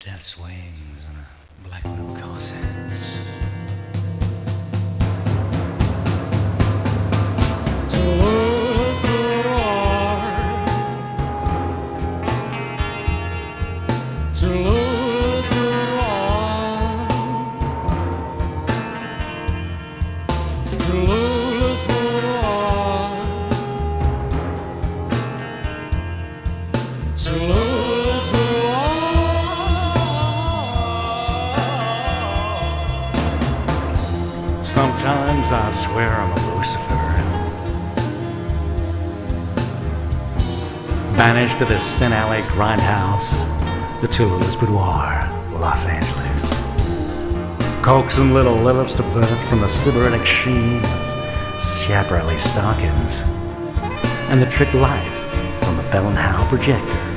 Death swings in a black widow corset. Sometimes I swear I'm a Lucifer, banished to the Sin Alley grindhouse, the Toulouse Boudoir, Los Angeles, coaxing little Liliths to birth from the sybaritic sheen of Schiaparelli stockings and the trick light from the Bell & Howell projector.